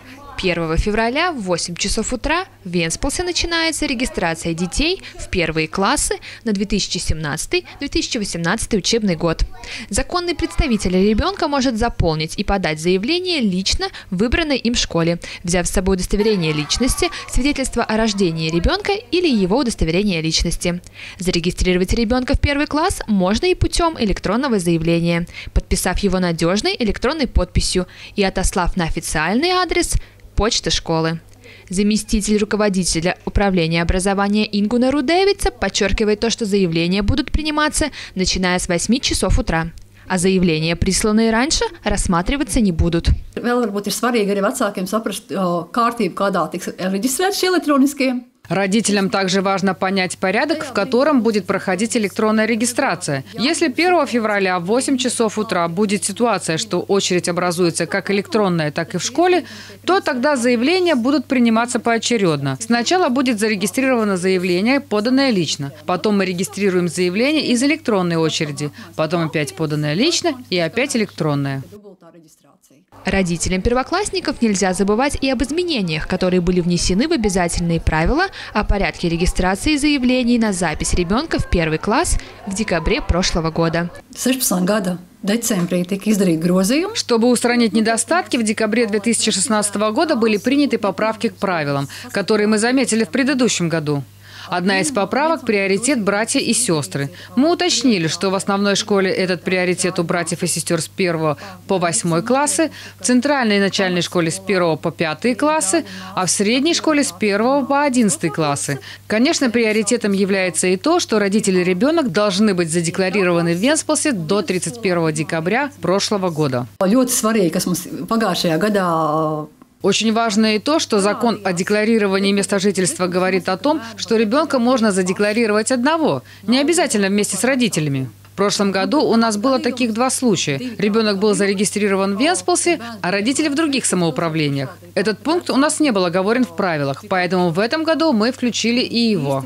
1 февраля в 8 часов утра в Венспилсе начинается регистрация детей в первые классы на 2017-2018 учебный год. Законный представитель ребенка может заполнить и подать заявление лично в выбранной им школе, взяв с собой удостоверение личности, свидетельство о рождении ребенка или его удостоверение личности. Зарегистрировать ребенка в первый класс можно и путем электронного заявления, подписав его надежной электронной подписью и отослав на официальный адрес почты школы. Заместитель руководителя управления образования Ингуна Рудевица подчеркивает то, что заявления будут приниматься, начиная с 8 часов утра. А заявления, присланные раньше, рассматриваться не будут. Родителям также важно понять порядок, в котором будет проходить электронная регистрация. Если 1 февраля в 8 часов утра будет ситуация, что очередь образуется как электронная, так и в школе, то тогда заявления будут приниматься поочередно. Сначала будет зарегистрировано заявление, поданное лично. Потом мы регистрируем заявление из электронной очереди. Потом опять поданное лично и опять электронное. Родителям первоклассников нельзя забывать и об изменениях, которые были внесены в обязательные правила о порядке регистрации заявлений на запись ребенка в первый класс в декабре прошлого года. Чтобы устранить недостатки, в декабре 2016 года были приняты поправки к правилам, которые мы заметили в предыдущем году. Одна из поправок – приоритет братья и сестры. Мы уточнили, что в основной школе этот приоритет у братьев и сестер с 1 по 8 классы, в центральной и начальной школе с 1 по 5 классы, а в средней школе с 1 по 11 классы. Конечно, приоритетом является и то, что родители и ребенок должны быть задекларированы в Венспилсе до 31 декабря прошлого года. Очень важно и то, что закон о декларировании места жительства говорит о том, что ребенка можно задекларировать одного, не обязательно вместе с родителями. В прошлом году у нас было таких 2 случая. Ребенок был зарегистрирован в Венспилсе, а родители в других самоуправлениях. Этот пункт у нас не был оговорен в правилах, поэтому в этом году мы включили и его.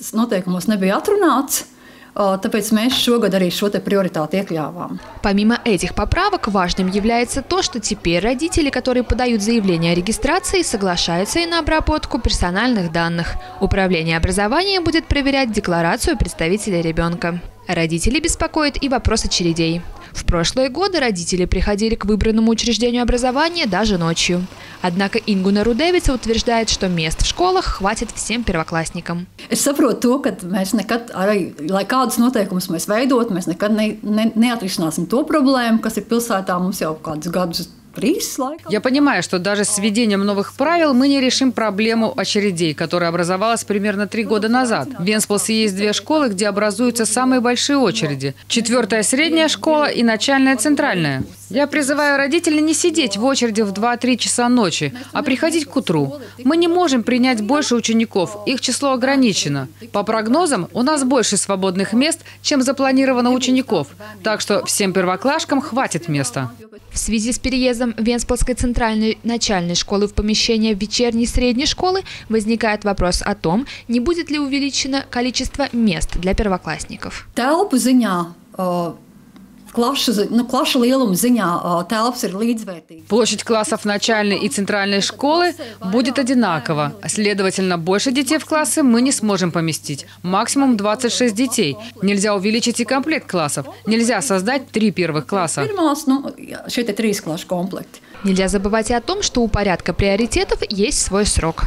Помимо этих поправок, важным является то, что теперь родители, которые подают заявление о регистрации, соглашаются и на обработку персональных данных. Управление образования будет проверять декларацию представителя ребенка. Родители беспокоят и вопрос очередей. В прошлые годы родители приходили к выбранному учреждению образования даже ночью. Однако Ингуна Рудевица утверждает, что мест в школах хватит всем первоклассникам. Я понимаю, что даже с введением новых правил мы не решим проблему очередей, которая образовалась примерно 3 года назад. В Венспилсе есть 2 школы, где образуются самые большие очереди. 4-я средняя школа и начальная центральная. Я призываю родителей не сидеть в очереди в 2-3 часа ночи, а приходить к утру. Мы не можем принять больше учеников, их число ограничено. По прогнозам, у нас больше свободных мест, чем запланировано учеников. Так что всем первоклашкам хватит места. В связи с переездом Венспилской центральной начальной школы в помещение вечерней средней школы возникает вопрос о том, не будет ли увеличено количество мест для первоклассников. Площадь классов начальной и центральной школы будет одинакова. Следовательно, больше детей в классы мы не сможем поместить. Максимум 26 детей. Нельзя увеличить и комплект классов. Нельзя создать 3 первых класса. Нельзя забывать и о том, что у порядка приоритетов есть свой срок.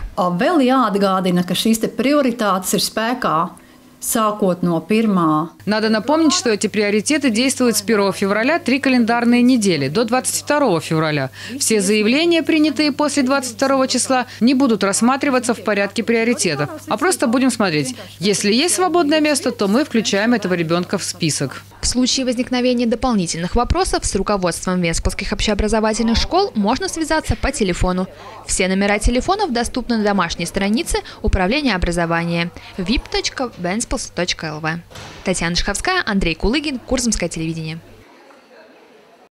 Надо напомнить, что эти приоритеты действуют с 1 февраля 3 календарные недели, до 22 февраля. Все заявления, принятые после 22 числа, не будут рассматриваться в порядке приоритетов, а просто будем смотреть. Если есть свободное место, то мы включаем этого ребенка в список. В случае возникновения дополнительных вопросов с руководством Венспилских общеобразовательных школ можно связаться по телефону. Все номера телефонов доступны на домашней странице Управления образования vip.ventspils.lv. Татьяна Шаховская, Андрей Кулыгин, Курзамское телевидение.